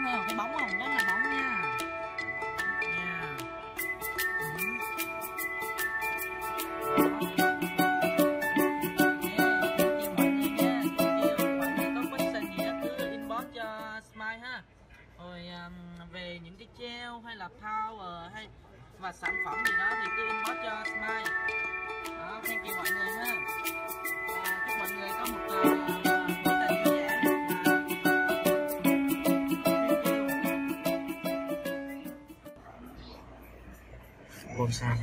thấy không? Cái bóng không? Đó là bóng nha. Nha. Smile ha. Rồi về những cái gel hay là power hay và sản phẩm gì đó thì cứ inbox cho Smile. Đó, thank you mọi người ha. Chúc mọi người có một buổi tối vui vẻ. Bonsai.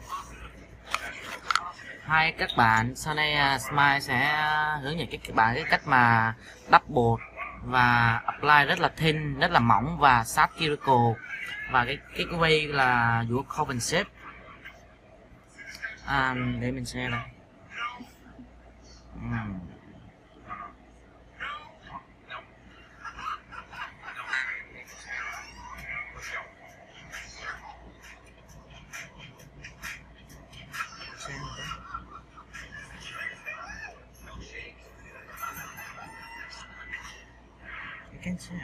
Hai các bạn, sau đây Smile sẽ hướng dẫn các bạn cái cách mà đắp bột và apply rất là thin, rất là mỏng và sát cuticle, và cái way là giữa coven shape. Để mình share này. Can share.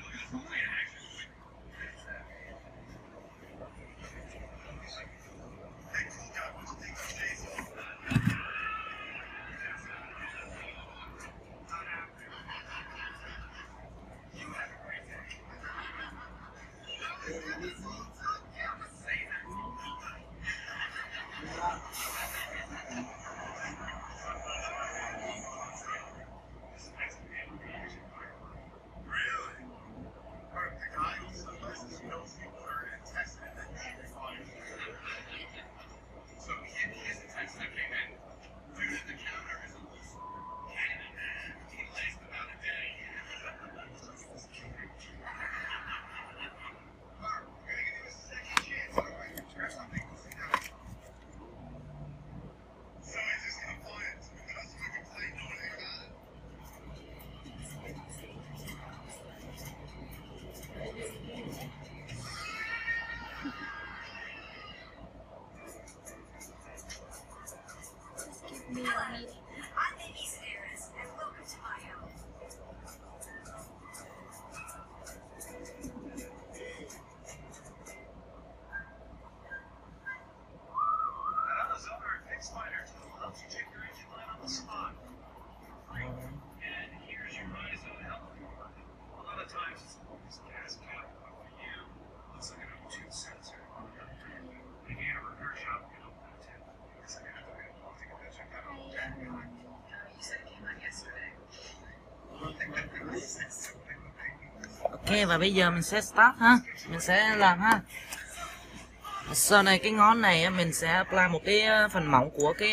Ok, và bây giờ mình sẽ start ha. Mình sẽ làm ha. Sau này cái ngón này mình sẽ apply một cái phần mỏng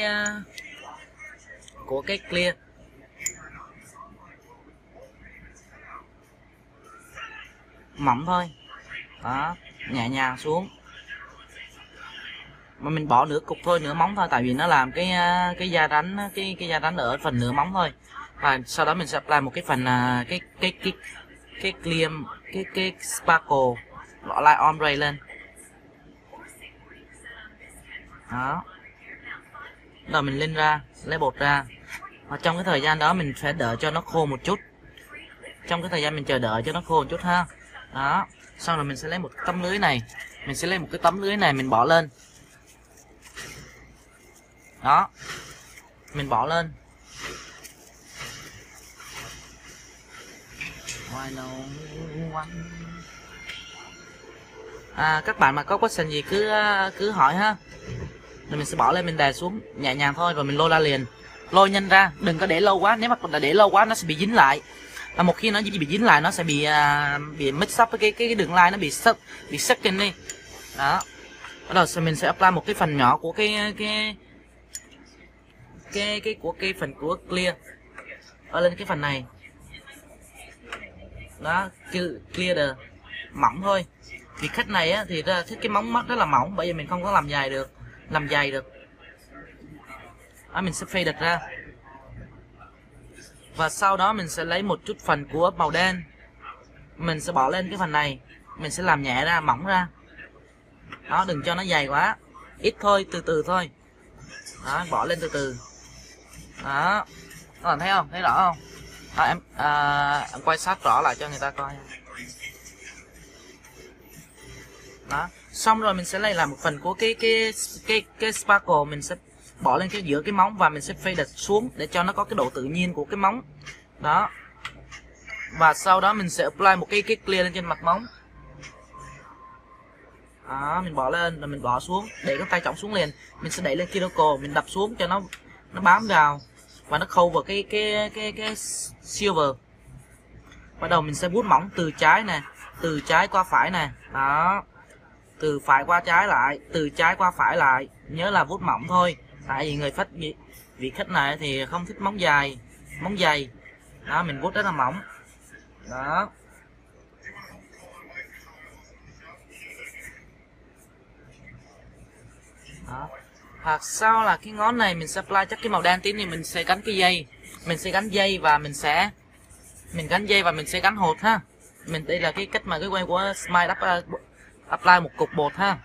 của cái clear. Mỏng thôi. Đó, nhẹ nhàng xuống. Mà mình bỏ nửa cục thôi, nửa móng thôi, tại vì nó làm cái da rắn, cái da rắn ở phần nửa móng thôi. Và sau đó mình sẽ apply một cái phần cái clear, cái sparkle light ombre lên. Đó. Rồi mình lên ra, lấy bột ra. Và trong cái thời gian đó mình phải đợi cho nó khô một chút. Trong cái thời gian mình chờ đợi cho nó khô một chút ha. Đó. Sau rồi mình sẽ lấy một tấm lưới này. Mình sẽ lấy một cái tấm lưới này mình bỏ lên. Đó. Mình bỏ lên. Các bạn mà có question gì cứ hỏi ha. Rồi mình sẽ bỏ lên, mình đè xuống nhẹ nhàng thôi, và mình lôi ra liền. Lôi nhanh ra, đừng có để lâu quá, nếu mà để lâu quá nó sẽ bị dính lại. Và một khi nó bị dính lại nó sẽ bị mix up với cái đường line, nó bị stuck đi. Đó. Bắt đầu mình sẽ apply một cái phần nhỏ của cái phần của clear ở lên cái phần này. Đó, clear mỏng thôi. Vì khách này á, thì thích cái móng mắt rất là mỏng, bởi vì mình không có làm dày được. Đó, mình sẽ fade ra. Và sau đó mình sẽ lấy một chút phần của màu đen, mình sẽ bỏ lên cái phần này. Mình sẽ làm nhẹ ra, mỏng ra. Đó, đừng cho nó dày quá, ít thôi, từ từ thôi. Đó, bỏ lên từ từ. Đó, các bạn thấy không, thấy rõ không? Em quay sát rõ lại cho người ta coi. Đó, xong rồi mình sẽ lấy lại một phần của cái sparkle, mình sẽ bỏ lên cái giữa cái móng và mình sẽ fade xuống để cho nó có cái độ tự nhiên của cái móng. Đó. Và sau đó mình sẽ apply một cái clear lên trên mặt móng. Đó, mình bỏ lên rồi mình bỏ xuống, để cái tay trọng xuống liền. Mình sẽ đẩy lên cuticle, mình đập xuống cho nó bám vào và nó cover cái silver. Bắt đầu mình sẽ vuốt mỏng từ trái nè, từ trái qua phải nè. Đó. Từ phải qua trái lại, từ trái qua phải lại. Nhớ là vuốt mỏng thôi. Tại vì vị khách này thì không thích móng dày. Đó, mình vuốt rất là mỏng. Đó. Đó. Hoặc sau là cái ngón này mình sẽ apply chắc cái màu đen tí thì mình sẽ gắn cái dây. Mình sẽ gắn dây và mình sẽ gắn hột ha. Đây là cái cách mà cái quay của Smile apply một cục bột ha.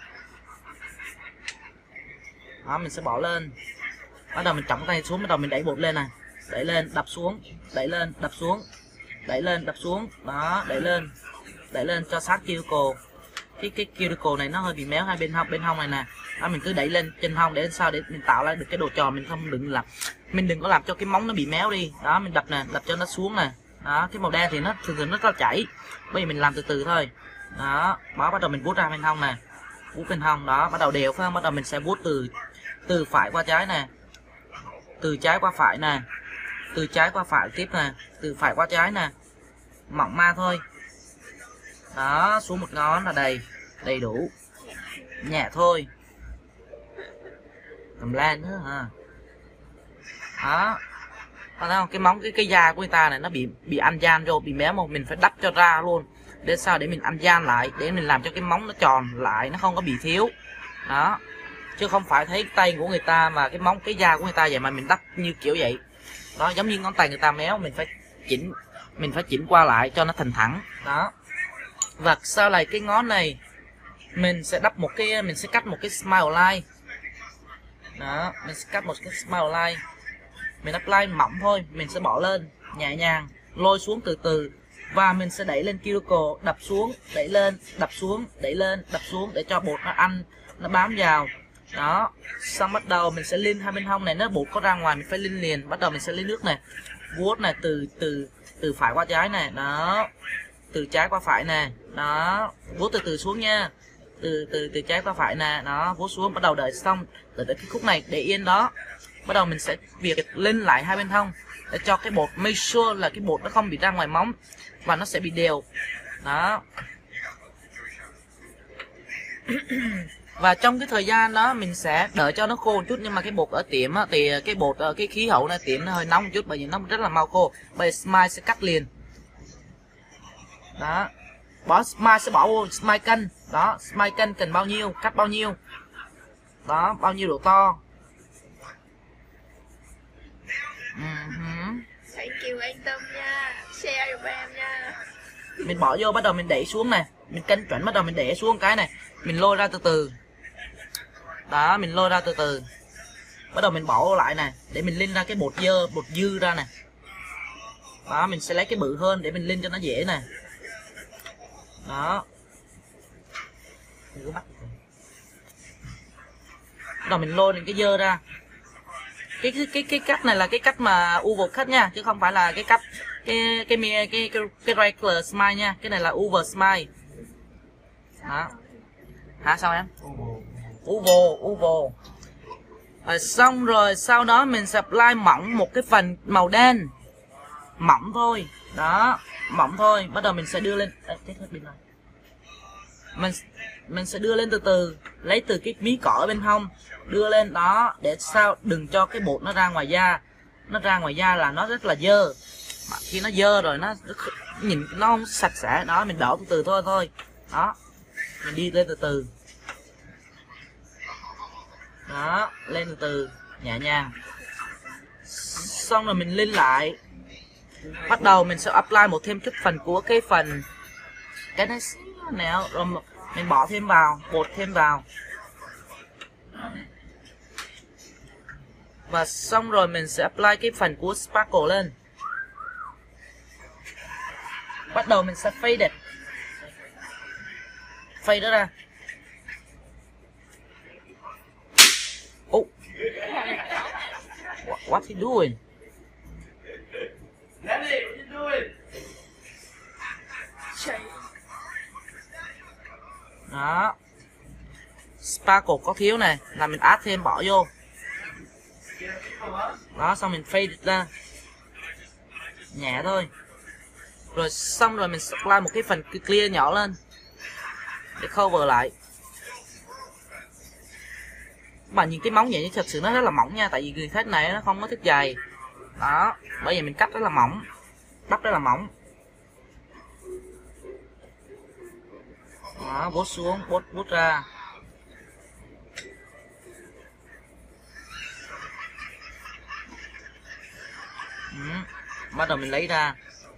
Đó, mình sẽ bỏ lên. Bắt đầu mình trọng tay xuống, bắt đầu mình đẩy bột lên này. Đẩy lên, đập xuống, đẩy lên, đập xuống. Đẩy lên, đập xuống. Đó, đẩy lên cho sát cuticle. Cái cuticle này nó hơi bị méo hai bên hông này nè. Đó, mình cứ đẩy lên trên hông để sao để mình tạo ra được cái đồ tròn, mình đừng có làm cho cái móng nó bị méo đi. Đó, mình đập nè, đập cho nó xuống nè. Đó, cái màu đen thì nó thường nó chảy. Bây giờ mình làm từ từ thôi. Đó, bắt đầu mình vuốt ra bên hông nè. Vuốt bên hông đó, bắt đầu đều phải không? Bắt đầu mình sẽ vuốt từ phải qua trái nè. Từ trái qua phải nè. Từ trái qua phải tiếp nè, từ phải qua trái nè. Mỏng ma thôi. Đó, xuống một ngón là đầy đủ. Nhẹ thôi. Cầm lan nữa ha. Đó. Thấy không? Cái móng cái da của người ta này nó bị ăn gian vô, bị méo, mà mình phải đắp cho ra luôn. Để sao để mình ăn gian lại, để mình làm cho cái móng nó tròn lại, nó không có bị thiếu. Đó. Chứ không phải thấy tay của người ta mà cái da của người ta vậy mà mình đắp như kiểu vậy. Đó, giống như ngón tay người ta méo, mình phải chỉnh qua lại cho nó thành thẳng. Đó. Và sau này cái ngón này mình sẽ cắt một cái smile line. Đó, mình sẽ cắt một cái smile line. Mình apply mỏng thôi, mình sẽ bỏ lên nhẹ nhàng, lôi xuống từ từ và mình sẽ đẩy lên cuticle, đập xuống, đẩy lên, đập xuống, đẩy lên, đập xuống để cho bột nó bám vào. Đó, xong bắt đầu mình sẽ lên hai bên hông này, nó bột có ra ngoài mình phải lên liền. Bắt đầu mình sẽ lấy nước này, vuốt này từ phải qua trái này. Đó, từ trái qua phải nè. Đó, vuốt từ từ xuống nha. Từ trái qua phải nè. Đó, vuốt xuống, bắt đầu đợi xong, đợi cái khúc này để yên đó. Bắt đầu mình sẽ việc lên lại hai bên hông để cho cái bột, make sure là cái bột nó không bị ra ngoài móng và nó sẽ bị đều. Đó. Và trong cái thời gian đó mình sẽ đợi cho nó khô một chút, nhưng mà cái bột ở tiệm á, thì cái khí hậu này tiệm nó hơi nóng một chút, bởi vì nó rất là mau khô. Bây giờ Smile sẽ cắt liền. Đó. Smile sẽ bỏ vô Smile cân. Đó, Smile cân cần bao nhiêu, cắt bao nhiêu. Đó, bao nhiêu độ to. Thank you anh Tâm nha, share giùm em nha. Mình bỏ vô, bắt đầu mình đẩy xuống này, mình cân chuẩn, bắt đầu mình để xuống cái này, mình lôi ra từ từ. Đó, mình lôi ra từ từ. Bắt đầu mình bỏ vô lại này, để mình lên ra cái bột dư ra này. Đó, mình sẽ lấy cái bự hơn để mình lên cho nó dễ này. Đó. Bắt đầu mình lôi lên cái dơ ra. Cái cách này là cái cách mà oval cut nha, chứ không phải là cái cách cái regular smile nha. Cái này là oval smile. Đó. Hả, sao em? Oval. Rồi xong rồi, sau đó mình sẽ apply mỏng một cái phần màu đen. Mỏng thôi. Đó, mỏng thôi. Bắt đầu mình sẽ đưa lên. Mình sẽ đưa lên từ từ, lấy từ cái mí cỏ ở bên hông, đưa lên đó để sao đừng cho cái bột nó ra ngoài da. Nó ra ngoài da là nó rất là dơ. Mà khi nó dơ rồi nó nhìn nó không sạch sẽ. Đó, mình đổ từ từ thôi. Đó, mình đi lên từ từ. Đó, lên từ từ nhẹ nhàng. Xong rồi mình lên lại. Bắt đầu mình sẽ apply thêm chút phần của cái này nào, rồi mình bỏ thêm vào, bột thêm vào. Và xong rồi mình sẽ apply cái phần của sparkle lên. Bắt đầu mình sẽ fade nó ra. What he doing? Đó. Sparkle có thiếu này là mình add thêm bỏ vô. Đó, xong mình fade ra nhẹ thôi. Rồi xong rồi mình supply một cái phần clear nhỏ lên để cover lại. Mà nhìn cái móng vậy thật sự nó rất là mỏng nha, tại vì người khách này nó không có thích dày. Đó, bởi vì mình cắt rất là mỏng, bắp rất là mỏng. Đó, bốt xuống, bốt ra. Bắt đầu mình lấy ra.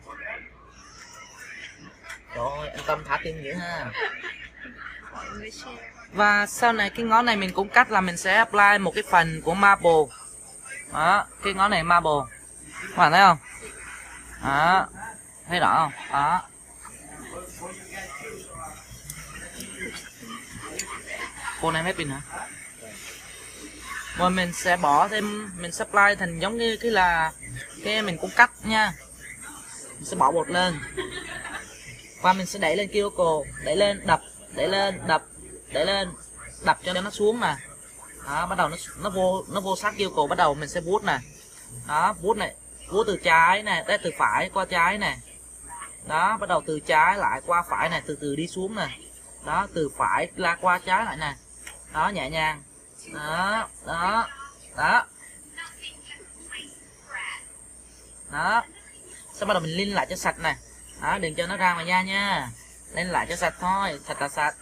Rồi, an tâm thả tim nữa ha. Mọi người share. Và sau này cái ngón này mình cũng cắt là mình sẽ apply một cái phần của marble. Đó, cái ngón này marble. Các bạn thấy không? Đó, thấy rõ không? Đó. Cô này hết pin hả? Rồi mình sẽ bỏ thêm, mình supply thành giống như cái là cái mình cũng cắt nha. Mình sẽ bỏ bột lên. Và mình sẽ đẩy lên cuticle, đẩy lên, đập, đẩy lên, đập, đẩy lên, đập cho nó xuống nè. Đó, bắt đầu nó vô sát cuticle, bắt đầu mình sẽ vuốt nè. Đó, vuốt này, vuốt từ trái nè, tới từ phải qua trái nè. Đó, bắt đầu từ trái lại qua phải nè, từ từ đi xuống nè. Đó, từ phải là qua trái lại nè. Đó, nhẹ nhàng. Đó, đó, đó. Đó. Sau bắt đầu mình lin lại cho sạch nè. Đó, đừng cho nó ra ngoài da nha. Lên lại cho sạch thôi, thật là sạch.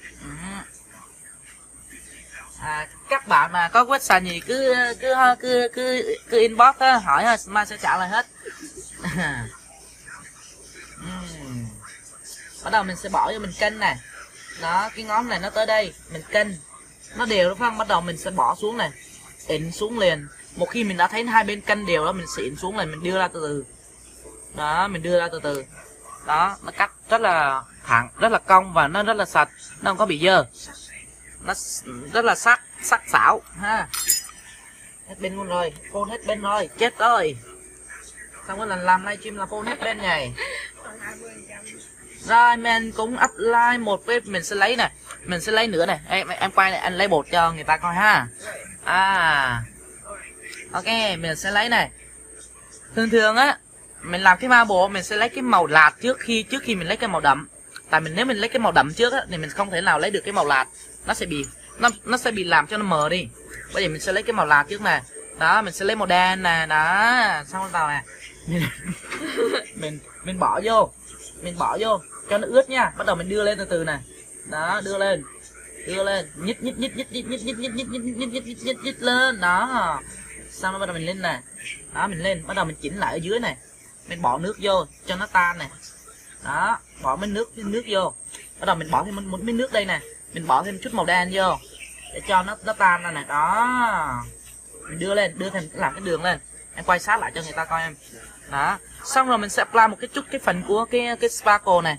Các bạn mà có question gì cứ inbox á, hỏi thôi, Mai sẽ trả lời hết. Bắt đầu mình sẽ bỏ vô mình cân nè. Đó, cái ngón này nó tới đây, mình cân nó đều đúng không? Bắt đầu mình sẽ bỏ xuống này, ịn xuống liền. Một khi mình đã thấy hai bên cân đều đó, mình sẽ ịn xuống này, mình đưa ra từ từ. Đó, mình đưa ra từ từ. Đó, nó cắt rất là thẳng, rất là cong và nó rất là sạch, nó không có bị dơ. Nó rất là sắc sảo ha. Hết bên luôn rồi, phone hết bên rồi, chết rồi. Xong rồi lần làm livestream là phone hết bên này. Rồi mình cũng apply một cái, mình sẽ lấy nè, mình sẽ lấy nữa này. Em quay này, anh lấy bột cho người ta coi ha. Ok, mình sẽ lấy này. Thường á, mình làm cái marble mình sẽ lấy cái màu lạt trước khi mình lấy cái màu đậm. Tại nếu mình lấy cái màu đậm trước á, thì mình không thể nào lấy được cái màu lạt, nó sẽ bị làm cho nó mờ đi. Bây giờ mình sẽ lấy cái màu lạt trước nè. Đó, mình sẽ lấy màu đen nè, đó, xong vào nè. Mình bỏ vô, cho nó ướt nha. Bắt đầu mình đưa lên từ từ nè. Đó, đưa lên, nhích lên, đó. Xong rồi bắt đầu mình lên nè. Đó, mình lên, bắt đầu mình chỉnh lại ở dưới này. Mình bỏ nước vô cho nó tan nè. Đó, bỏ mấy nước vô. Bắt đầu mình bỏ thêm một miếng nước đây nè. Mình bỏ thêm chút màu đen vô để cho nó tan ra nè. Đó, mình đưa thêm làm cái đường lên. Em quay sát lại cho người ta coi em. Đó, xong rồi mình sẽ apply một cái phần của cái sparkle này.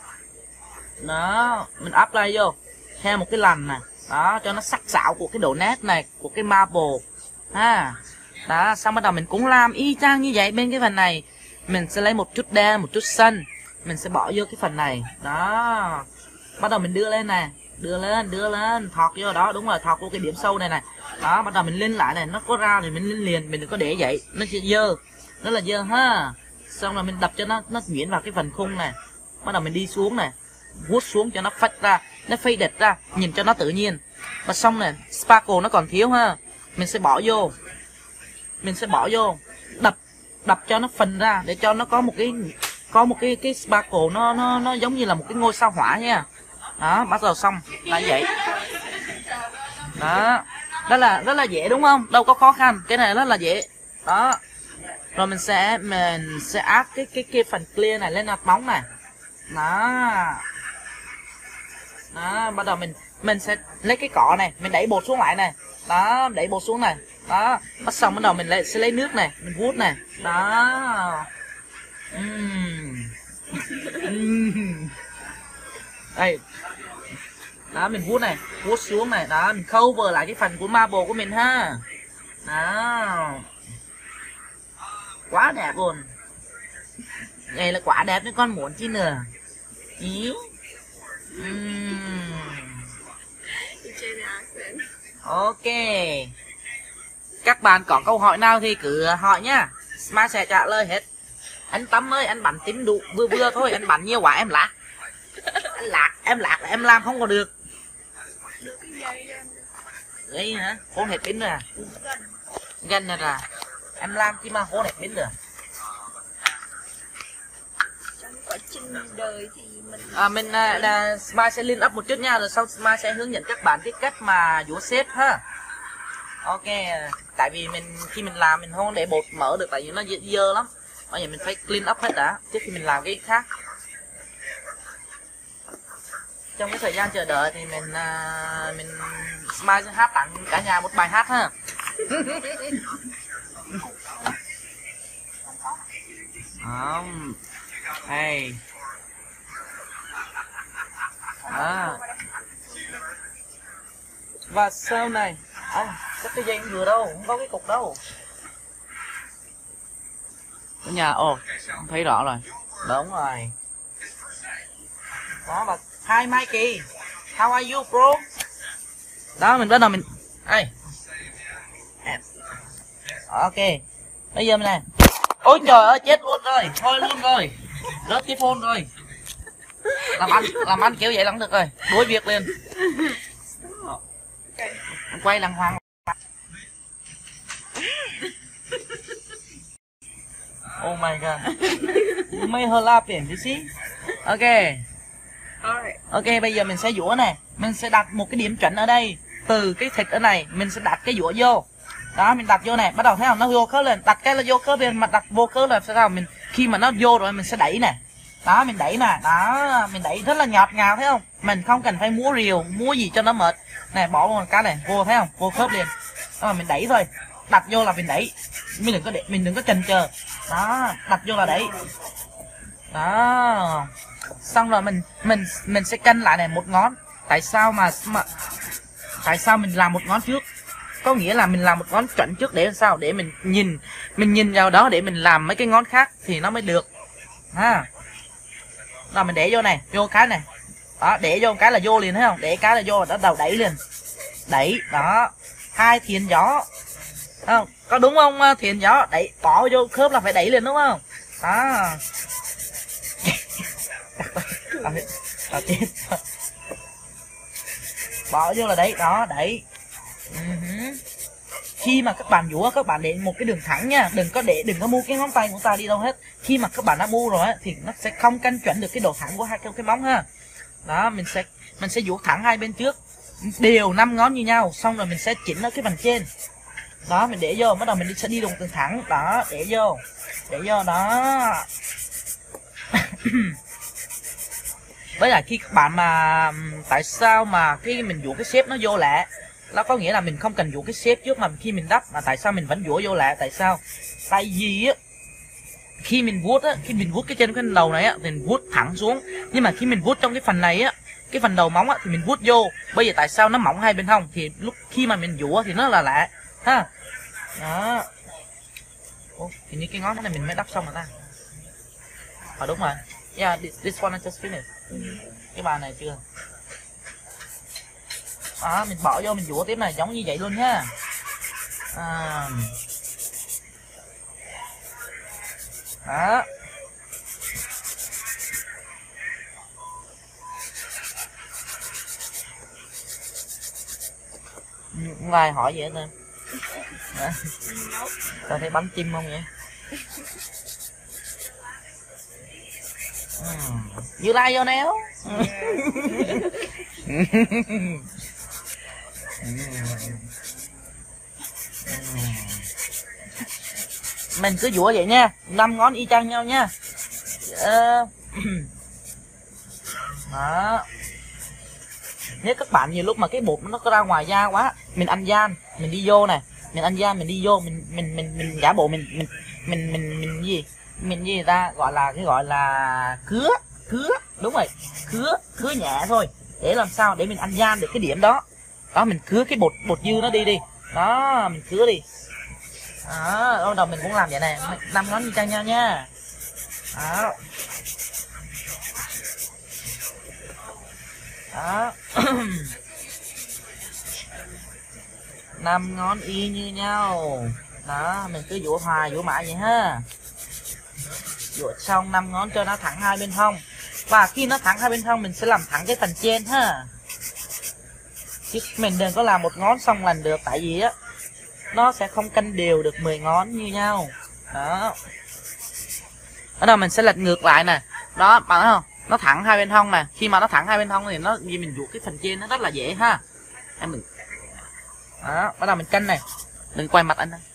Đó, mình apply vô theo một cái lần nè. Đó, cho nó sắc sảo của cái độ nét này, của cái marble ha. Đó, xong bắt đầu mình cũng làm y chang như vậy. Bên cái phần này mình sẽ lấy một chút đen, một chút xanh, mình sẽ bỏ vô cái phần này. Đó, bắt đầu mình đưa lên nè, đưa lên, thọt vô. Đó, đúng rồi, thọt vô cái điểm sâu này nè. Đó, bắt đầu mình lên lại này, nó có ra thì mình lên liền, mình đừng có để vậy, nó sẽ dơ, nó là dơ ha. Xong rồi mình đập cho nó nhuyễn vào cái phần khung này. Bắt đầu mình đi xuống này, vuốt xuống cho nó phách ra, nó fade ra, nhìn cho nó tự nhiên. Và xong này, sparkle nó còn thiếu ha, mình sẽ bỏ vô, đập cho nó phình ra để cho nó có một cái sparkle nó giống như là một cái ngôi sao hỏa nha. Đó, bắt đầu xong là vậy. Đó, rất là dễ đúng không? Đâu có khó khăn, cái này rất là dễ. Đó, rồi mình sẽ add cái phần clear này lên mặt móng này. Đó, bắt đầu mình sẽ lấy cái cọ này, mình đẩy bột xuống lại này. Đó, đẩy bột xuống này. Đó, bắt xong bắt đầu mình sẽ lấy nước này, mình vuốt này. Đó. Đây, Đó mình vuốt này, vuốt xuống này, đó mình cover lại cái phần của marble của mình ha. Đó, quá đẹp luôn. Đây là quả đẹp với con muốn chi nữa. Ý. Ok. Các bạn có câu hỏi nào thì cứ hỏi nhá, Smile sẽ trả lời hết. Anh Tâm ơi, anh bắn tím đủ vừa vừa thôi, anh bắn nhiều quá em lạc. Em lạc là em làm không có được. Đấy hả? Hôn hết pin rồi à? Gần rồi à? Em làm chi mà hôn hết pin rồi. Trong quá trình đời thì mình Smile sẽ liên up một chút nha, rồi sau Smile sẽ hướng dẫn các bạn cái cách mà vúa xếp ha. Ok, tại vì khi mình làm mình không để bột mở được, tại vì nó dơ lắm. Bây giờ mình phải clean up hết đã trước khi mình làm cái khác. Trong cái thời gian chờ đợi thì mình Smile sẽ hát tặng cả nhà một bài hát ha. Hey. Và sau này chắc cái dây vừa đâu, không có cái cục đâu. Ở nhà, không thấy rõ rồi. Đúng rồi. Đó, và hi Mikey, how are you bro? Đó, mình bắt đầu mình ok, bây giờ mình này. Ôi trời ơi, chết luôn rồi, thôi luôn rồi, rớt cái phone rồi. Làm ăn kiểu vậy lắm được rồi, đuổi việc liền. Quay đàng hoàng. Oh my god. You made her laughing, you see? Ok, bây giờ mình sẽ dũa này. Mình sẽ đặt một cái điểm chuẩn ở đây. Từ cái thịt ở này, mình sẽ đặt cái dũa vô. Đó, mình đặt vô này, bắt đầu thấy không? Nó vô khớp lên, đặt cái là vô khớp lên, mà đặt vô khớp là sao? Khi mà nó vô rồi mình sẽ đẩy nè. Đó, mình đẩy nè, đó, mình đẩy rất là ngọt ngào, thấy không? Mình không cần phải múa rìu, múa gì cho nó mệt. Này, bỏ một cái này, vô thấy không? Vô khớp liền. Đó, mình đẩy thôi. Đặt vô là mình đẩy. Mình đừng có chần chờ. Đó, đặt vô là đẩy. Đó. Xong rồi mình sẽ canh lại này một ngón. Tại sao mình làm một ngón trước? Có nghĩa là mình làm một ngón chuẩn trước để sao? Để mình nhìn vào đó để mình làm mấy cái ngón khác thì nó mới được. Ha. Rồi mình để vô này, vô cái này. Đó, để vô cái là vô liền, thấy không? Để cái là vô, đó đầu đẩy liền. Đẩy, đó. 2 thiền gió. Không? Có đúng không? Thiền gió, đẩy, bỏ vô khớp là phải đẩy liền đúng không? Đó. Bỏ vô là đấy, đó, đẩy. Khi mà các bạn vũa, các bạn để một cái đường thẳng nha, đừng có mu cái ngón tay của ta đi đâu hết. Khi mà các bạn đã mu rồi á thì nó sẽ không canh chuẩn được cái độ thẳng của hai cái móng ha. Đó, mình sẽ vũa thẳng hai bên trước, đều 5 ngón như nhau, xong rồi mình sẽ chỉnh ở cái phần trên. Đó, mình để vô, bắt đầu mình sẽ đi đường thẳng, đó, để vô đó. Với lại khi các bạn mà tại sao mà khi mình vũa cái xếp nó vô lẹ, nó có nghĩa là mình không cần vũa cái xếp trước mà khi mình đắp, mà tại sao mình vẫn vũa vô lẹ? Tại sao? Tại vì á, khi mình vuốt cái trên cái đầu này á thì mình vuốt thẳng xuống, nhưng mà khi mình vuốt trong cái phần này á, cái phần đầu móng á thì mình vuốt vô. Bây giờ tại sao nó mỏng hai bên hông? Thì lúc khi mà mình vũa thì nó là lẹ ha. Đó. Hình như cái ngón này mình mới đắp xong rồi ta. Đúng rồi. Yeah, this one I just finished. Cái bài này chưa. Đó, mình bỏ vô mình vũa tiếp này giống như vậy luôn ha. Đó. Vài hỏi vậy em. Tao thấy bánh chim không vậy? You like your nail? Mình cứ vũa vậy nha, 5 ngón y chang nhau nha. Đó. Nếu các bạn nhiều lúc mà cái bột nó có ra ngoài da quá, mình ăn gian, mình đi vô này, mình giả bộ mình gì ta gọi là cứa, đúng rồi, cứa nhẹ thôi, để làm sao để mình ăn gian được cái điểm đó. Đó, mình cứa cái bột dư nó đi. Đó, mình cứa đi. Đó, bắt đầu mình cũng làm vậy này, 5 ngón như chang nhau nha. Đó. Đó. 5 ngón y như nhau. Đó, mình cứ vỗ hoài vỗ mãi vậy ha. Vỗ xong 5 ngón cho nó thẳng hai bên hông. Và khi nó thẳng hai bên hông mình sẽ làm thẳng cái phần trên ha. Chứ mình đừng có làm một ngón xong lần được, tại vì á nó sẽ không cân đều được 10 ngón như nhau. Đó. Ở đâu mình sẽ lật ngược lại nè. Đó, bạn thấy không? Nó thẳng hai bên hông nè. Khi mà nó thẳng hai bên hông thì nó vì mình vuốt cái phần trên nó rất là dễ ha. Em mình. Đó, bắt đầu mình cân này. Đừng quay mặt anh đây.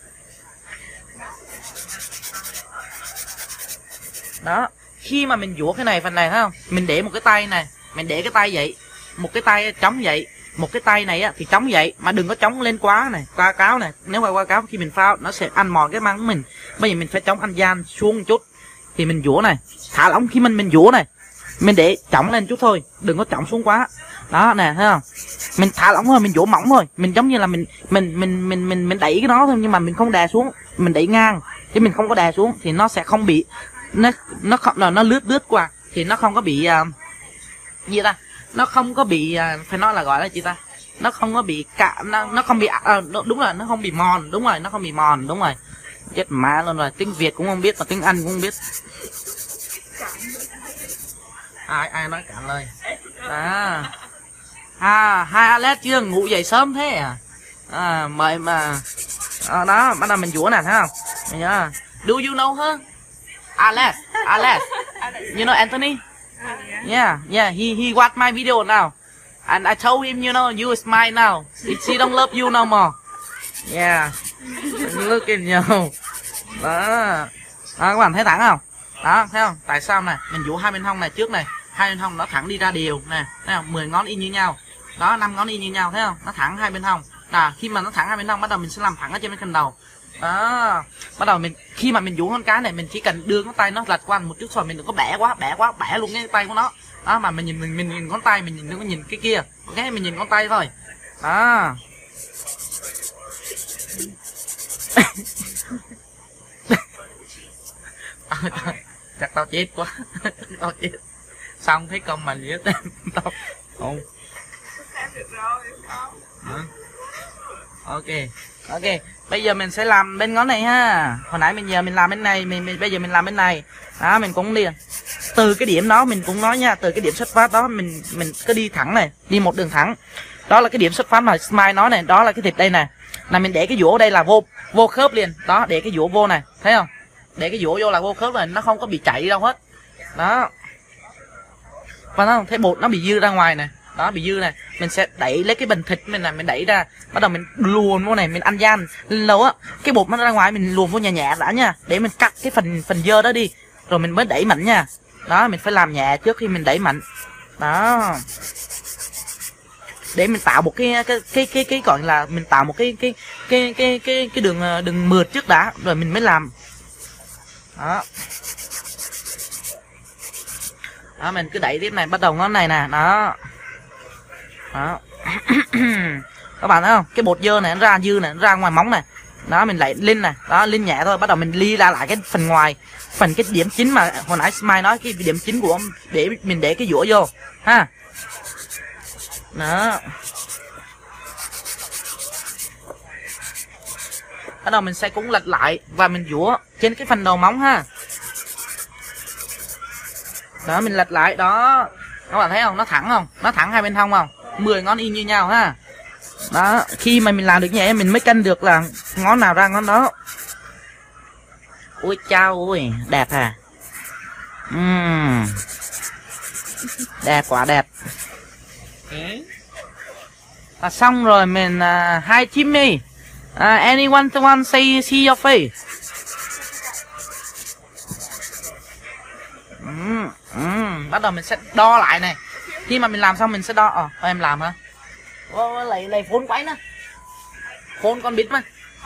Đó, khi mà mình vuốt cái này phần này thấy không? Mình để một cái tay này, mình để cái tay vậy, một cái tay chống vậy, một cái tay này á thì chống vậy, mà đừng có chống lên quá này, qua cáo này. Nếu qua cáo khi mình phao nó sẽ ăn mòn cái măng của mình. Bây giờ mình phải chống ăn gian xuống một chút. Thì mình vuốt này, thả lỏng khi mình vuốt này. Mình để chống lên chút thôi, đừng có chống xuống quá. Đó nè, thấy không? Mình thả lỏng thôi, mình vuốt mỏng thôi. Mình giống như là mình đẩy cái đó thôi, nhưng mà mình không đè xuống, mình đẩy ngang chứ mình không có đè xuống thì nó sẽ không bị nó lướt qua thì nó không có bị gì ta, nó không có bị phải nói là gọi là gì ta, nó không có bị nó không bị đúng rồi, nó không bị mòn, đúng rồi, nó không bị mòn, đúng rồi. Chết má luôn rồi, tiếng Việt cũng không biết mà tiếng Anh cũng không biết. Ai nói cạn lời. Hai Alex chưa ngủ dậy sớm thế à? Mời mà. Đó, bắt đầu mình vỗ nè, thấy không? Mình nhớ. Do you know her? Alex. You know Anthony? Yeah, he watched my video now. And I told him, you know, you is mine now. She don't love you no more. Yeah. Look at you. Đó, các bạn thấy thẳng không? Đó, thấy không? Tại sao nè, mình vỗ hai bên hông này trước này, hai bên hông nó thẳng đi ra đều nè, thấy không? 10 ngón y như nhau. Đó, 5 ngón y như nhau, thấy không? Nó thẳng hai bên hông. Khi mà nó thẳng hai bên hông bắt đầu mình sẽ làm thẳng ở trên bên cần đầu. Đó, bắt đầu mình khi mà mình vỗ con cái này mình chỉ cần đưa ngón tay nó lệch qua một chút thôi, mình đừng có bẻ luôn cái tay của nó. Đó, mà mình nhìn ngón tay, mình đừng có nhìn cái kia. Ok, mình nhìn ngón tay thôi. Đó. Chắc tao chết quá. Tao chết. Xong thấy comment gì hết. Tao không. Ok, bây giờ mình sẽ làm bên ngón này ha. Hồi nãy mình làm bên này, bây giờ mình làm bên này. Đó, mình cũng đi từ cái điểm đó, mình cũng nói nha, từ cái điểm xuất phát đó mình cứ đi thẳng này, đi một đường thẳng. Đó là cái điểm xuất phát mà Smile nói này, đó là cái thịt đây này. Là mình để cái vỗ đây là vô khớp liền. Đó, để cái vỗ vô này, thấy không? Để cái vỗ vô là vô khớp này, nó không có bị chảy đâu hết. Đó. Và nó thấy bột nó bị dư ra ngoài này. Đó, bị dư này, mình sẽ đẩy lấy cái bình thịt mình này, mình đẩy ra, bắt đầu mình luồn vô này, mình ăn gian lâu á, cái bột nó ra ngoài mình luồn vô nhẹ nhẹ đã nha, để mình cắt cái phần dơ đó đi, rồi mình mới đẩy mạnh nha. Đó, mình phải làm nhẹ trước khi mình đẩy mạnh. Đó, để mình tạo một cái gọi là mình tạo một cái đường mượt trước đã, rồi mình mới làm. Đó. Đó, mình cứ đẩy tiếp này, bắt đầu ngón này nè, đó. Đó. Các bạn thấy không? Cái bột dơ này nó ra dư này, nó ra ngoài móng này. Đó, mình lại lên này, đó, lên nhẹ thôi, bắt đầu mình ly ra lại cái phần ngoài, phần cái điểm chính mà hồi nãy Smile nói, cái điểm chính của ông để mình để cái dũa vô ha. Đó. Bắt đầu mình sẽ cũng lật lại và mình dũa trên cái phần đầu móng ha. Đó, mình lật lại đó. Các bạn thấy không? Nó thẳng không? Nó thẳng hai bên hông không? 10 ngón y như nhau ha. Đó, khi mà mình làm được như vậy mình mới cân được là ngón nào ra ngón đó. Ui chao ui, đẹp à. Đẹp, quả đẹp. Xong rồi mình hi Timmy. Anyone want say see your face? Bắt đầu mình sẽ đo lại này. Khi mà mình làm xong mình sẽ đo. Em làm hả? Lấy phone quay nữa. Phone con biết mà.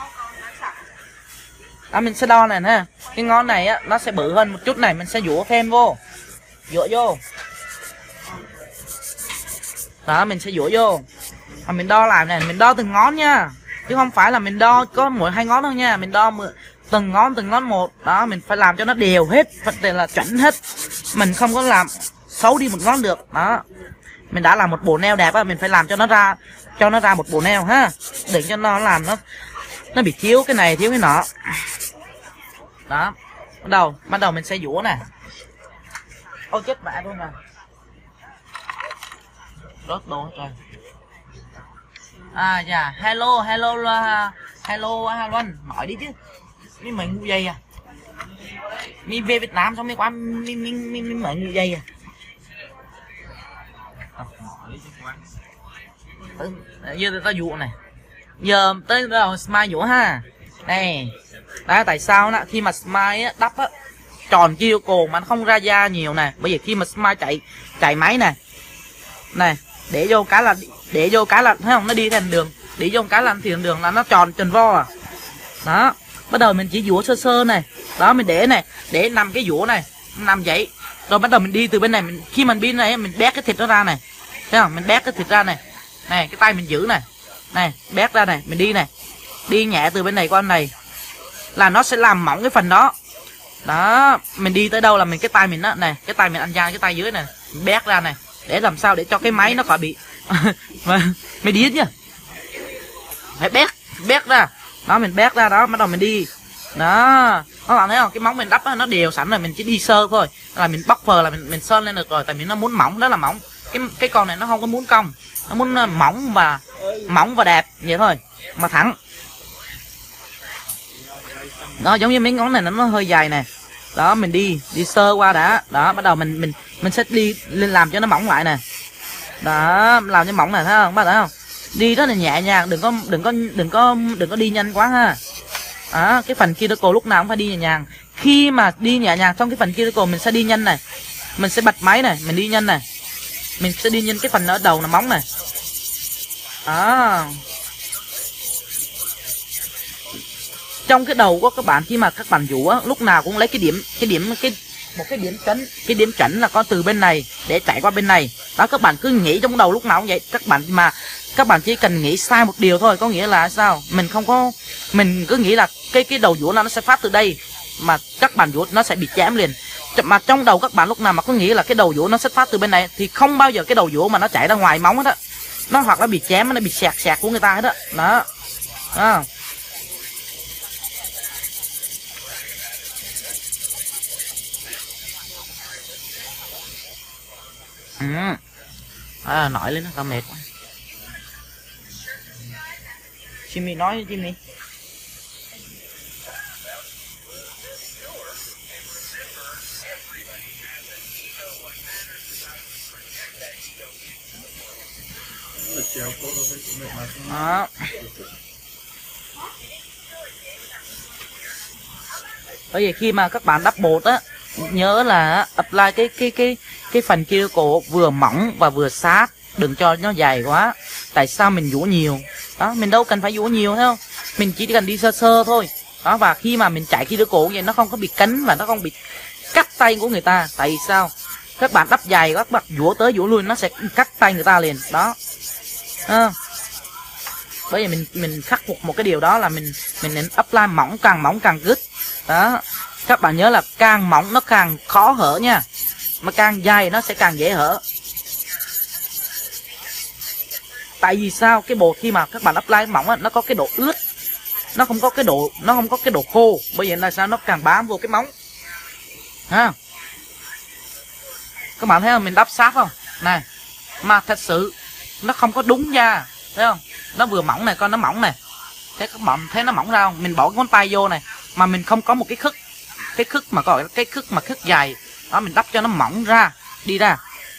Đó, mình sẽ đo này ha. Cái ngón này á nó sẽ bự hơn một chút này, mình sẽ dũa thêm vô. Dũa vô. Đó mình sẽ dũa vô. Và mình đo lại này, mình đo từng ngón nha. Chứ không phải là mình đo có mỗi 2 ngón đâu nha. Mình đo từng ngón một. Đó mình phải làm cho nó đều hết, phải là chuẩn hết. Mình không có làm xấu đi một ngón được. Đó. Mình đã làm một bộ nail đẹp á, mình phải làm cho nó ra một bộ nail ha. Đừng cho nó làm nó bị thiếu cái này thiếu cái nọ. Đó. Bắt đầu mình sẽ dũa nè. Ôi chết mẹ luôn nè. Rớt đồ hết rồi. À dạ, hello Luân, hỏi đi chứ. Mi mày ngu dây à? Mi về Việt Nam xong mi qua mi mày ngu dây à? Giờ tao dụ này. Giờ tới đầu smile dụ ha. Đây. Đó tại sao đó, khi mà smile á, đắp á tròn chiêu cồn mà nó không ra da nhiều nè. Bởi vì khi mà smile chạy máy nè. Này, để vô cái là thấy không, nó đi thành đường, để vô cái là thành đường là nó tròn vo à. Đó, bắt đầu mình chỉ dũa sơ này. Đó mình để này, để 5 cái dũa này, 5 giấy. Rồi bắt đầu mình đi từ bên này, khi mình đi này mình bét cái thịt nó ra này. Thấy không? Mình bét cái thịt ra này. Này, cái tay mình giữ này. Này, bét ra này, mình đi này. Đi nhẹ từ bên này qua bên này. Là nó sẽ làm mỏng cái phần đó. Đó, mình đi tới đâu là mình cái tay mình đó này, cái tay mình ăn da cái tay dưới này, mình bét ra này. Để làm sao để cho cái máy nó khỏi bị mày điên chứ. Phải bét ra. Đó mình bét ra đó, bắt đầu mình đi. Đó. Các bạn thấy không? Cái móng mình đắp đó, nó đều sẵn rồi, mình chỉ đi sơ thôi. Là mình bóc phờ là mình sơn lên được rồi, tại vì nó muốn mỏng, đó là mỏng. Cái con này nó không có muốn cong. Nó muốn mỏng và đẹp vậy thôi, mà thẳng. Đó giống như mấy ngón này nó hơi dài nè. Đó mình đi sơ qua đã. Đó bắt đầu mình sẽ đi lên làm cho nó mỏng lại nè. Đó làm cho mỏng này thấy không, bắt thấy không? Đi rất là nhẹ nhàng, đừng có đi nhanh quá ha. Đó, cái phần cuticle lúc nào cũng phải đi nhẹ nhàng. Khi mà đi nhẹ nhàng trong cái phần cuticle mình sẽ đi nhanh này. Mình sẽ bật máy này, mình đi nhanh này. Mình sẽ đi nhanh cái phần ở đầu là móng này. Đó. Trong cái đầu của các bạn khi mà các bạn dũa lúc nào cũng lấy một cái điểm chỉnh là có từ bên này để chạy qua bên này. Đó các bạn cứ nghĩ trong đầu lúc nào cũng vậy. Các bạn chỉ cần nghĩ sai một điều thôi, có nghĩa là sao? Mình cứ nghĩ là cái đầu dũa nó sẽ phát từ đây mà các bạn dũa nó sẽ bị chém liền. Mà trong đầu các bạn lúc nào mà có nghĩ là cái đầu dũa nó sẽ phát từ bên này thì không bao giờ cái đầu dũa mà nó chạy ra ngoài móng hết á. Nó hoặc nó bị chém, nó bị sẹt của người ta hết á. Đó. Đó. Nổi lên nó tao mệt quá. Jimmy nói Jimmy. Đó. Bởi vì khi mà các bạn đắp bột á, nhớ là apply cái phần cuticle vừa mỏng và vừa sát, đừng cho nó dày quá. Tại sao mình dũa nhiều? Đó, mình đâu cần phải dũa nhiều thấy không? Mình chỉ cần đi sơ sơ thôi. Đó, và khi mà mình chạy cuticle vậy nó không có bị cấn và nó không bị cắt tay của người ta. Tại vì sao? Các bạn đắp dày các bạn dũa tới dũa lui nó sẽ cắt tay người ta liền. Đó. Bởi vì mình khắc phục một cái điều đó là mình nên apply mỏng càng good. Đó. Các bạn nhớ là càng mỏng nó càng khó hở nha. Mà càng dày nó sẽ càng dễ hở. Tại vì sao? Cái bột khi mà các bạn apply mỏng á, nó có cái độ ướt. Nó không có cái độ khô. Bởi vậy là sao? Nó càng bám vô cái móng. Ha. Các bạn thấy không? Mình đắp sát không? Này. Mà thật sự nó không có đúng da. Thấy không? Nó vừa mỏng này, con nó mỏng này. Thế các bạn thấy nó mỏng ra không? Mình bỏ cái ngón tay vô này mà mình không có một cái khức. Cái khức mà gọi cái khức dài. Đó mình đắp cho nó mỏng ra, đi ra.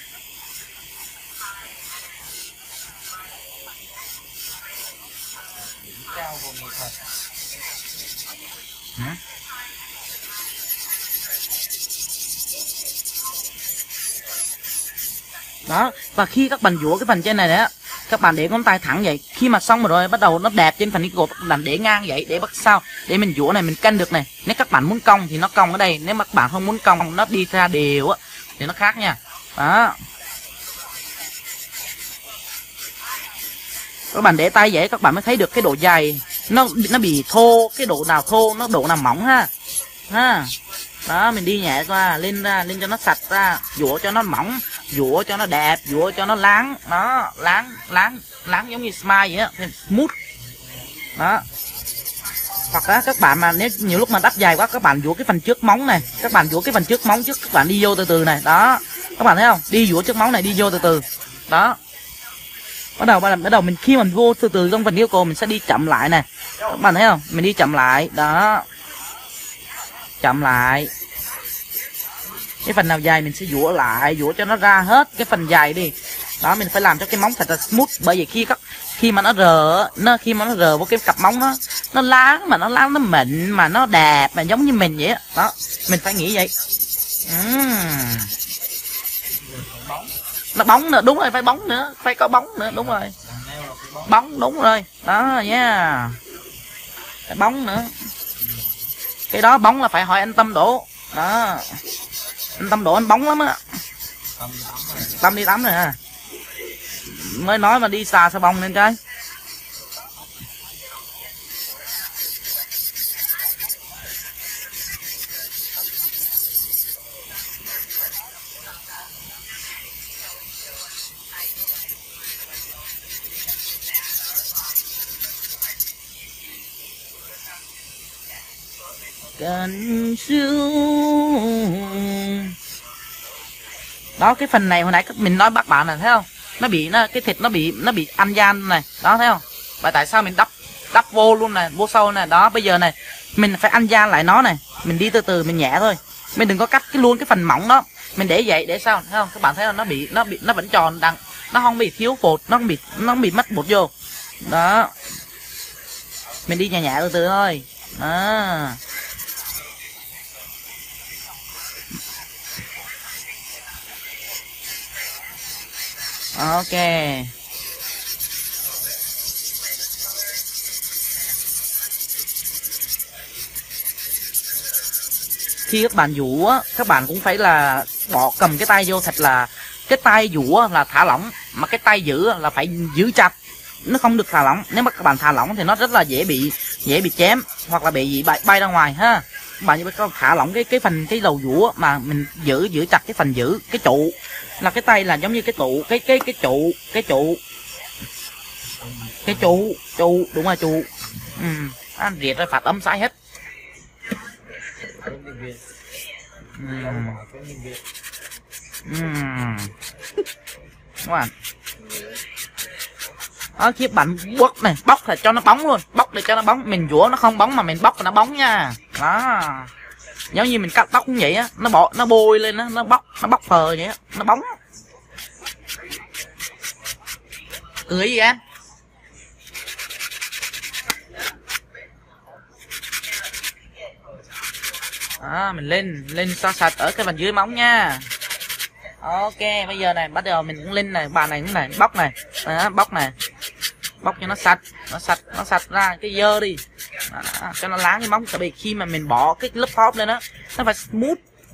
Đó, và khi các bạn dũa cái phần trên này đấy, các bạn để ngón tay thẳng vậy. Khi mà xong rồi bắt đầu nó đẹp trên phần cái cột, làm để ngang vậy để bắt sao để mình dũa này mình canh được này. Nếu các bạn muốn cong thì nó cong ở đây, nếu mà các bạn không muốn cong nó đi ra đều á thì nó khác nha. Đó. Các bạn để tay vậy các bạn mới thấy được cái độ dày nó bị thô, cái độ nào thô nó độ nào mỏng ha. Đó, mình đi nhẹ qua lên cho nó sạch ra, dũa cho nó mỏng, dũa cho nó đẹp, dũa cho nó láng. Đó, láng giống như smile vậy á, smooth. Đó. Hoặc là các bạn mà nếu nhiều lúc mà đắp dài quá các bạn dũa cái phần trước móng này, các bạn dũa cái phần trước móng trước, các bạn đi vô từ từ này. Đó. Các bạn thấy không? Đi dũa trước móng này, đi vô từ từ. Đó. Bắt đầu mình khi mình vô từ từ trong phần yêu cầu mình sẽ đi chậm lại này. Các bạn thấy không? Mình đi chậm lại. Đó. Chậm lại. Cái phần nào dài mình sẽ dũa lại, dũa cho nó ra hết cái phần dài đi. Đó, mình phải làm cho cái móng thật là smooth, bởi vì khi mà nó rờ vô cái cặp móng nó láng mà nó mịn mà nó đẹp mà giống như mình vậy á. Đó, mình phải nghĩ vậy. Nó bóng nữa, đúng rồi, phải bóng nữa, phải có bóng nữa, đúng rồi. Bóng đúng rồi. Đó nha. Phải bóng nữa. Cái đó bóng là phải hỏi anh Tâm Đỗ. Đó. Anh Tâm Đỗ anh bóng lắm á. Tâm đi tắm rồi ha. Mới nói mà đi xà bông lên cái. Cần đó, cái phần này hồi nãy mình nói bác bạn này thấy không, cái thịt nó bị ăn gian này, đó thấy không? Và tại sao mình đắp vô luôn này, vô sâu này. Đó, bây giờ này mình phải ăn gian lại nó này, mình đi từ từ, mình nhẹ thôi, mình đừng có cắt luôn cái phần mỏng đó, mình để vậy để sao thấy không? Các bạn thấy không, nó vẫn tròn đằng, nó không bị thiếu bột, nó không bị mất bột vô. Đó, mình đi nhẹ nhẹ từ từ thôi. Đó. Ok. Khi các bạn dũa á, các bạn cũng phải là cầm cái tay vô, thật là cái tay dũa là thả lỏng, mà cái tay giữ là phải giữ chặt, nó không được thả lỏng. Nếu mà các bạn thả lỏng thì nó rất là dễ bị chém hoặc là bị bay ra ngoài ha. Các bạn phải thả lỏng cái đầu dũa mà mình giữ chặt cái phần giữ cái trụ, là cái tay là giống như cái trụ, cái trụ đúng rồi, trụ. Anh riệt ra phạt âm sai hết. Đúng rồi. Đó, khi bạn bóc là cho nó bóng luôn, bóc để cho nó bóng. Mình dũa nó không bóng mà mình bóc là nó bóng nha. Đó, giống như mình cắt tóc cũng vậy á, nó bôi lên đó, nó bóc phờ vậy á, nó bóng. Cười gì em? Đó, mình lên so sạch ở cái phần dưới móng nha. Ok, bây giờ này bắt đầu mình cũng lên này, bà này cũng này, bóc này. Đó, bóc này, bóc cho nó sạch ra cái dơ đi. Đó, cho nó láng cái móng, tại vì khi mà mình bỏ cái lớp top lên đó nó phải smooth.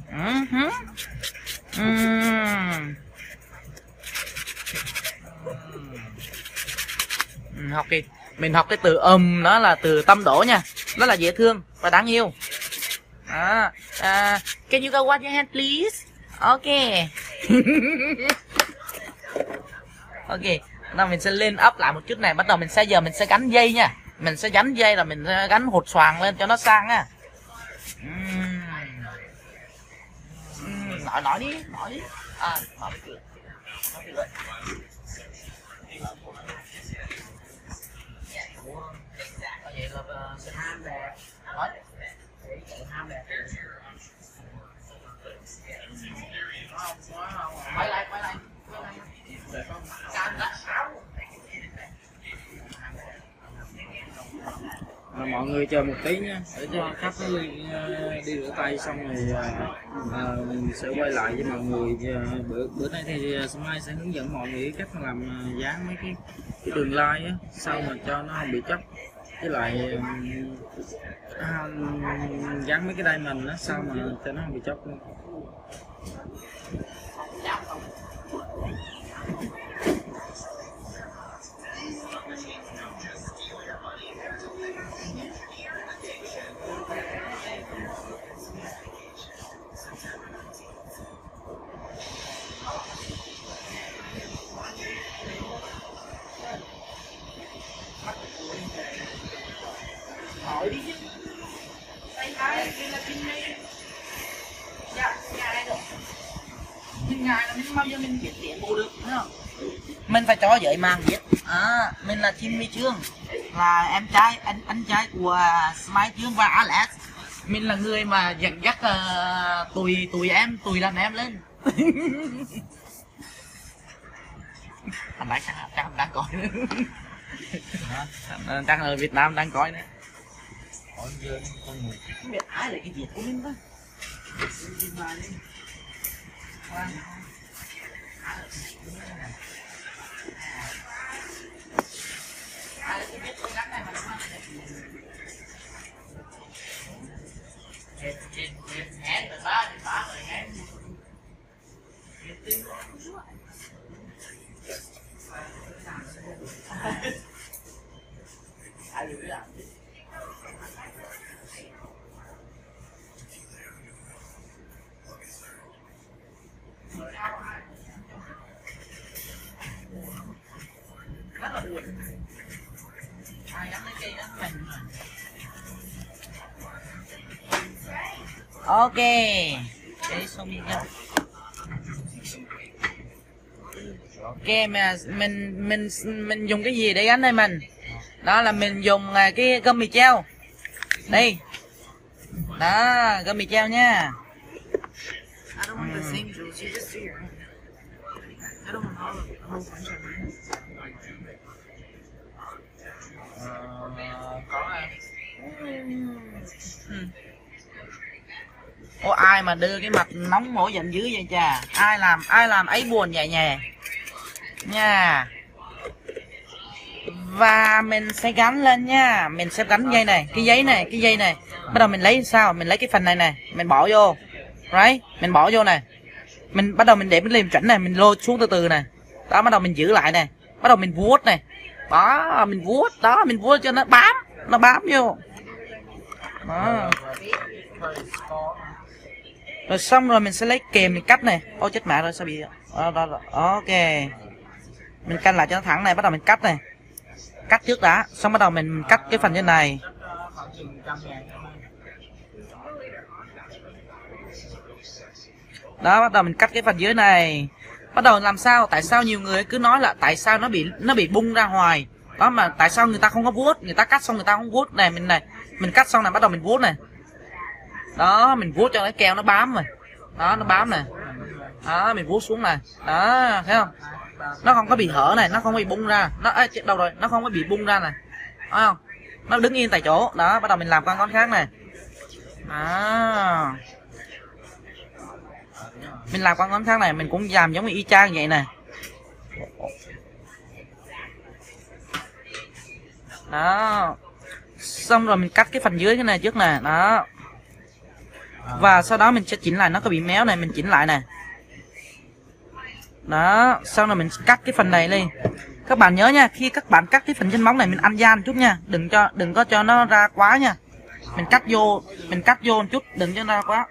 Mình học cái từ đó là từ Tâm Đỗ nha, đó là dễ thương và đáng yêu. Can you go wash your hand please? Ok. Ok, nào mình sẽ lên up lại một chút này, bắt đầu mình sẽ gắn dây nha. Mình sẽ gắn dây là mình sẽ gắn hột xoàn lên cho nó sang nha. Nói đi. Nói đi. Vậy là sẽ ham đẹp. Nói. Ham đẹp. Quay lại. Mọi người chờ một tí nha, để cho khách đi rửa tay xong rồi mình sẽ quay lại với mọi người. Bữa nay thì Smile sẽ hướng dẫn mọi người cách làm dán mấy cái đường line á, sao mà cho nó không bị chóc, với lại dán mấy cái diamond á, sao mà cho nó không bị chóc luôn. bù được, thấy không? Mình phải cho giới mạng biết mình là Jimmy Trương, là em trai anh trai của Smile Trương và Alex. Mình là người mà dẫn dắt tụi đàn em lên. Anh đang coi nữa. Đang ở Việt Nam đang coi nữa. Không biết ai là cái việc của mình đó. Ok, cái xong đi nha. Ok, mình dùng cái gì để gắn đây mình? Đó là mình dùng cái gum mì treo. Đây. Đó, gum mì treo nha. I don't want the same juice. You just do your own. I don't want a whole bunch of mine. Có Ủa ai mà đưa cái mặt nóng mổ giận dữ vậy cha? Ai làm ấy buồn nhẹ nhẹ nha. Và mình sẽ gắn lên nha. Mình sẽ gắn dây này, cái dây này. Bắt đầu mình lấy sao? Mình lấy cái phần này này, mình bỏ vô. Right? Mình bỏ vô này. Mình bắt đầu mình để cái liềm chuẩn này, mình lôi xuống từ từ này. Đó, bắt đầu mình giữ lại này. Bắt đầu mình vuốt này. Đó, mình vuốt cho nó bám vô. Đó. Rồi xong rồi mình sẽ lấy kềm mình cắt này. Ô chết mẹ rồi sao bị đó. Ok. Mình canh lại cho nó thẳng này, bắt đầu mình cắt này. Cắt trước đã, xong bắt đầu mình cắt cái phần trên này. Đó, bắt đầu mình cắt cái phần dưới này. Bắt đầu làm sao? Tại sao nhiều người cứ nói là tại sao nó bị bung ra ngoài. Đó mà tại sao người ta không có vuốt, người ta cắt xong người ta không vuốt này, mình cắt xong này bắt đầu mình vuốt này. Đó, mình vuốt cho cái keo nó bám rồi. Đó, nó bám này. Đó, mình vuốt xuống này. Đó, thấy không? Nó không có bị hở này, nó không bị bung ra. Đâu rồi? Nó không có bị bung ra này. Thấy không? Nó đứng yên tại chỗ. Đó, bắt đầu mình làm con khác này. Đó. Mình làm con khác này, mình cũng làm giống như y chang vậy này. Đó. Xong rồi mình cắt cái phần dưới cái này trước nè. Đó. Và sau đó mình sẽ chỉnh lại, nó có bị méo này, mình chỉnh lại nè. Đó, sau này mình cắt cái phần này lên. Các bạn nhớ nha, khi các bạn cắt cái phần chân móng này mình ăn gian chút nha, đừng có cho nó ra quá nha. Mình cắt vô một chút, đừng cho nó ra quá.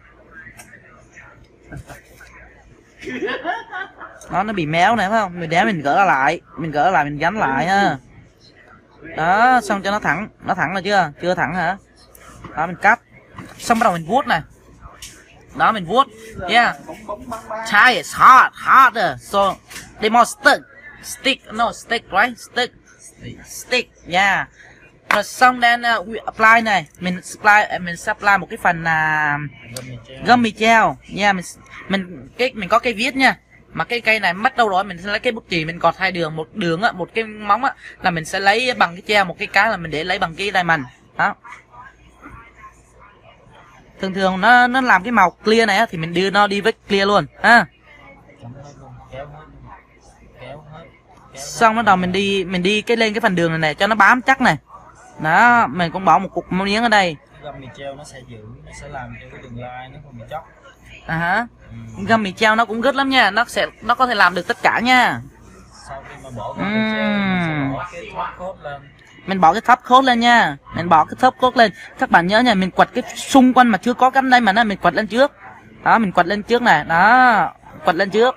Đó, nó bị méo này phải không? Mình để mình gỡ lại, mình gắn lại ha. Đó, xong cho nó thẳng là chưa? Chưa thẳng hả? Đó, mình cắt. Xong bắt đầu mình vuốt này. Đó, mình vuốt. Yeah. Chai is harder. So they more stick, right? Stick. Yeah. Rồi xong then we apply này, mình sẽ apply một cái phần gum mì treo. Yeah, mình có cây viết nha. Mà cái cây này mất đâu rồi, mình sẽ lấy cái bút chì mình cọt hai đường, một đường á, một cái móng á là mình sẽ lấy bằng cái treo, một cái là mình để lấy bằng cái diamond. Đó. Thường nó làm cái màu clear này á thì mình đưa nó đi với clear luôn ha. Xong bắt đầu mình đi cái lên cái phần đường này này cho nó bám chắc này. Đó, mình cũng bỏ một cục miếng ở đây. Gum mì treo nó sẽ giữ, nó sẽ làm cho cái đường line nó không bị chóc. Gum mì treo nó cũng good lắm nha, nó có thể làm được tất cả nha. Sau khi mà bỏ gum mì treo mình sẽ bỏ cái top coat lên. Mình bỏ cái top coat lên nha. Mình bỏ cái top coat lên. Các bạn nhớ nha, mình quật cái xung quanh mà chưa có cánh đây mà nó mình quật lên trước. Đó, mình quật lên trước này. Đó, quật lên trước.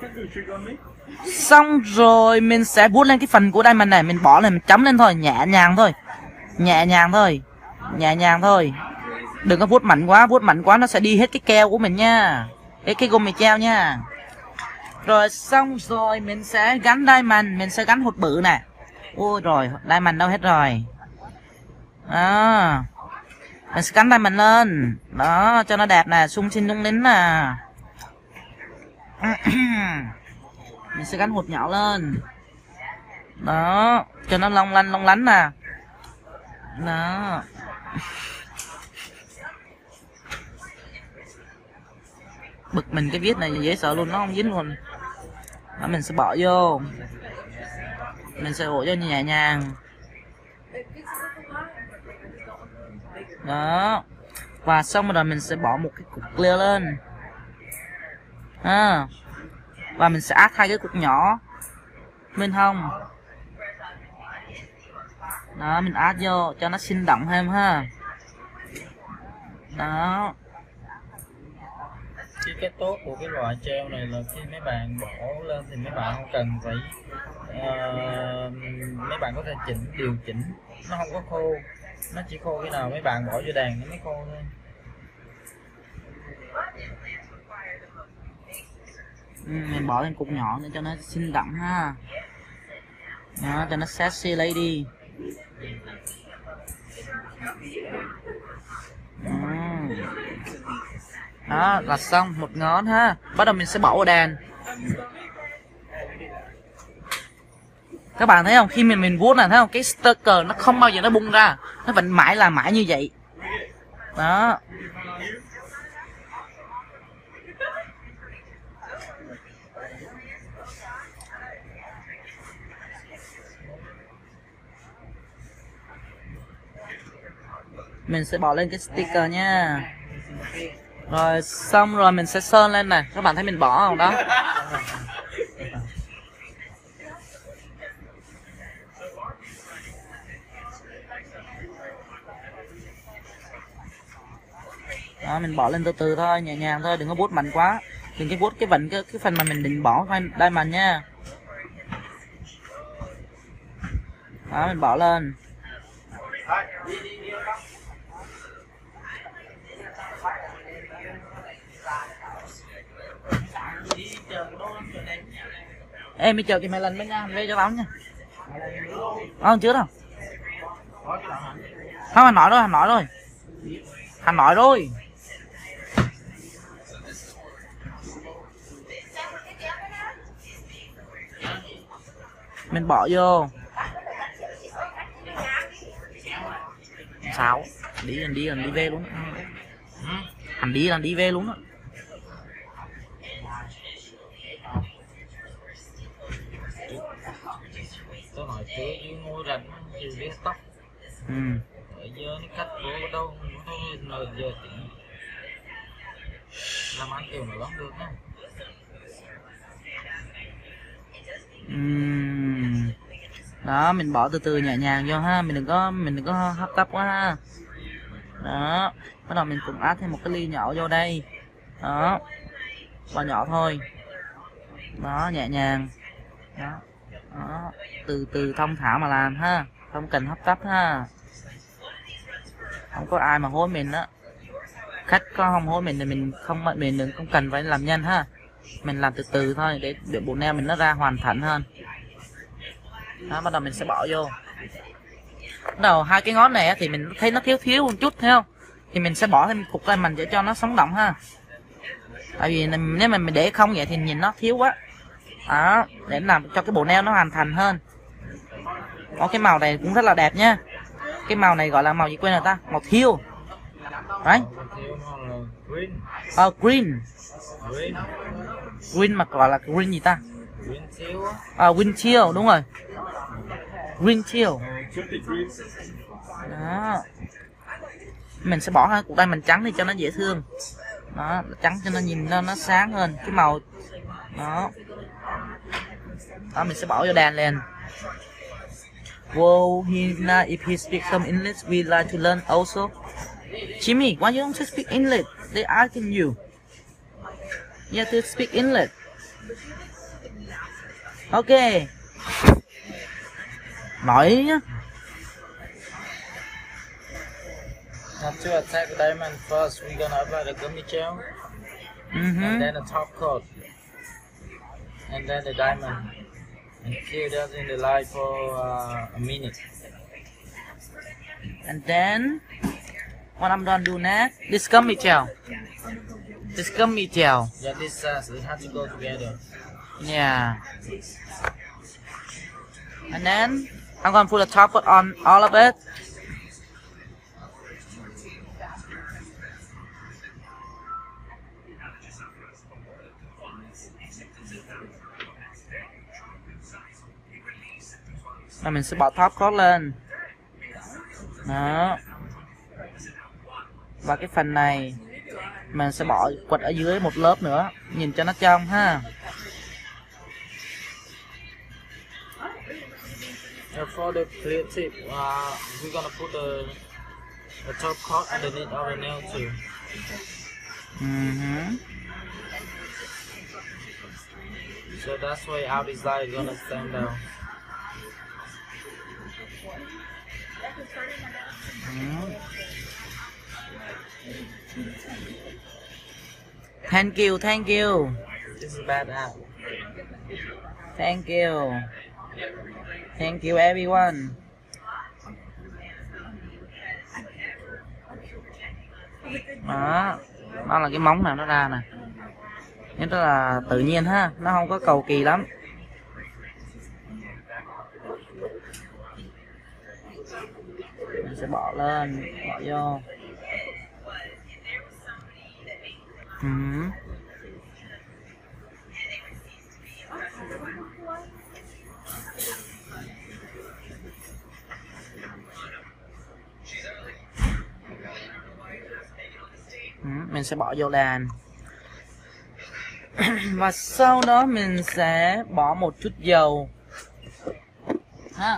Xong rồi mình sẽ vuốt lên cái phần của diamond này, mình bỏ này, mình chấm lên thôi, nhẹ nhàng thôi. Đừng có vuốt mạnh quá nó sẽ đi hết cái keo của mình nha. Cái gum mì treo nha. Rồi xong rồi mình sẽ gắn diamond, mình sẽ gắn hột bự nè. Ôi rồi, diamond đâu hết rồi. Đó. Mình sẽ gắn diamond lên. Đó, cho nó đẹp nè, sung sinh lung lính nè. Mình sẽ gắn hột nhỏ lên. Đó, cho nó long lánh nè. Đó. Bực mình cái viết này dễ sợ luôn, nó không dính luôn. Đó, mình sẽ bỏ vô. Mình sẽ ổ cho nhẹ nhàng. Đó. Và xong rồi mình sẽ bỏ một cái cục clear lên. Và mình sẽ add 2 cái cục nhỏ bên hông. Đó, mình add vô cho nó sinh động thêm ha. Đó. Cái tốt của cái loại treo này là khi mấy bạn bỏ lên thì mấy bạn không cần phải mấy bạn có thể điều chỉnh, nó không có khô, nó chỉ khô khi nào mấy bạn bỏ vô đàn nó mới khô thôi. Mình bỏ lên cục nhỏ để cho nó sinh động ha. Đó, cho nó sexy lady. Đó là xong một ngón ha. Bắt đầu mình sẽ bỏ vào đàn. Các bạn thấy không, khi mình vuốt này thấy không, cái sticker nó không bao giờ nó bung ra, nó vẫn mãi là mãi như vậy. Đó. Mình sẽ bỏ lên cái sticker nha. Rồi xong rồi mình sẽ sơn lên này. Các bạn thấy mình bỏ không đó. Đó, mình bỏ lên từ từ thôi, nhẹ nhàng thôi, đừng có vuốt mạnh quá. Đừng cái vuốt cái phần mà mình định bỏ diamond nha. Đó, mình bỏ lên. Ê, mày chờ kìa, mày lần bên nha, về cho tao nha. Không, chưa đâu. Không, hành nói rồi. Hành nói rồi. Mình bỏ vô. Sao? Đi về luôn. Hành đi về luôn á. Tôi hỏi chứ ngồi rảnh thì biết tóc. Ở giờ nó cắt vô đâu nơi giờ tỉnh. Làm ăn kiểu nó lắm được nha. Đó, mình bỏ từ từ nhẹ nhàng vô ha, mình đừng có hấp tấp quá ha. Đó, bắt đầu mình cũng áp thêm một cái ly nhỏ vô đây. Đó, bỏ nhỏ thôi. Đó, nhẹ nhàng. Đó, đó, từ từ thông thả mà làm ha, không cần hấp tấp ha. Không có ai mà hối mình á. Khách có không hối mình thì mình đừng không cần phải làm nhanh ha. Mình làm từ từ thôi để bộ nail mình nó ra hoàn thành hơn. Đó, bắt đầu mình sẽ bỏ vô. Bắt đầu 2 cái ngón này thì mình thấy nó thiếu một chút, thấy không? Thì mình sẽ bỏ thêm cục diamond để cho nó sống động ha. Tại vì nếu mà mình để không vậy thì nhìn nó thiếu quá. Đó, để làm cho cái bộ nail nó hoàn thành hơn. Có cái màu này cũng rất là đẹp nha. Cái màu này gọi là màu gì quên rồi ta? Màu thiêu. Đấy. Green. Green mà gọi là green gì ta? Green teal, đúng rồi. Green teal. Đó. Mình sẽ bỏ 2 cục diamond trắng đi cho nó dễ thương. Đó, trắng cho nó nhìn nó sáng hơn cái màu. Đó. Đó, mình sẽ bỏ vô đàn lên. Whoa, if he speaks some English, we like to learn also. Jimmy, why you don't speak English? They asking you. You have to speak English. Okay. Nói nhá. Now to attack the diamond first, we're gonna apply the gummy gel. And then the top coat. and then the diamond, and kill that in the light for a minute. And then when I'm done doing that, this gummy gel. This gummy gel. Yeah, this it has to go together. Yeah. And then I'm gonna put a top coat on all of it. Và mình sẽ bỏ top coat lên. Đó. Và cái phần này mình sẽ bỏ quật ở dưới một lớp nữa, nhìn cho nó trong ha. For the clear tip, we're gonna put the top coat underneath our nail too. So that's why our design is gonna stand out. Thank you, thank you. This is bad app. Thank you. Thank you everyone. Đó, đó là cái móng nào nó ra nè. Nó rất là tự nhiên ha, nó không có cầu kỳ lắm. Mình sẽ bỏ lên, bỏ vô. Mình sẽ bỏ vô đàn. Và sau đó mình sẽ bỏ một chút dầu ha.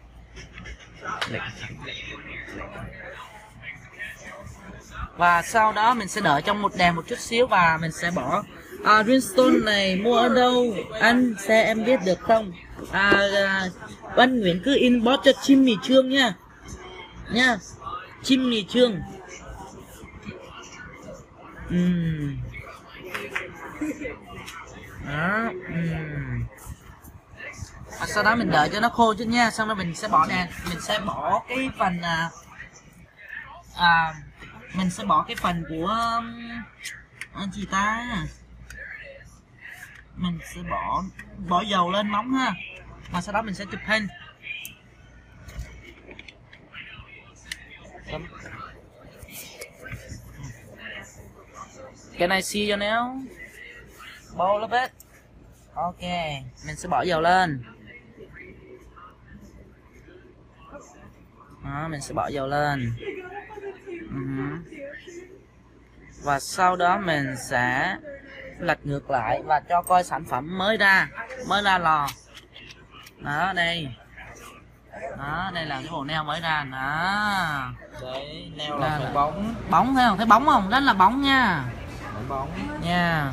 Và sau đó mình sẽ đợi trong một đèn một chút xíu và mình sẽ bỏ Greenstone này mua ở đâu anh sẽ em biết được không? Anh Nguyễn cứ inbox cho chim mì trương nha. Chim mì trương. Đó. Sau đó mình đợi cho nó khô chút nha, xong đó mình sẽ bỏ đèn, mình sẽ bỏ cái phần mình sẽ bỏ cái phần của anh chị ta, mình sẽ bỏ dầu lên móng ha, và sau đó mình sẽ chụp hình. Can I see your nail? Bowl of it. Ok, mình sẽ bỏ dầu lên. Đó, mình sẽ bỏ dầu lên. Và sau đó mình sẽ lật ngược lại và cho coi sản phẩm mới ra lò. Đó, đây. Đó, đây là cái bộ nail mới ra. Đó. Đấy, nail là phải bóng. Bóng thấy không? Thấy bóng không? Rất là bóng nha. Bóng nha.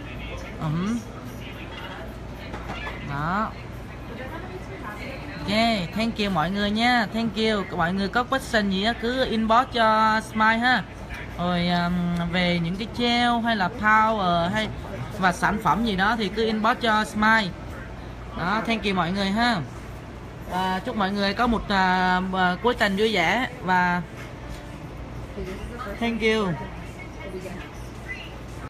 Đó. Ok, thank you mọi người nha, thank you. Mọi người có question gì á cứ inbox cho Smile ha. Rồi về những cái gel hay là power hay và sản phẩm gì đó thì cứ inbox cho Smile. Đó, thank you mọi người ha. Chúc mọi người có một cuối tuần vui vẻ và thank you.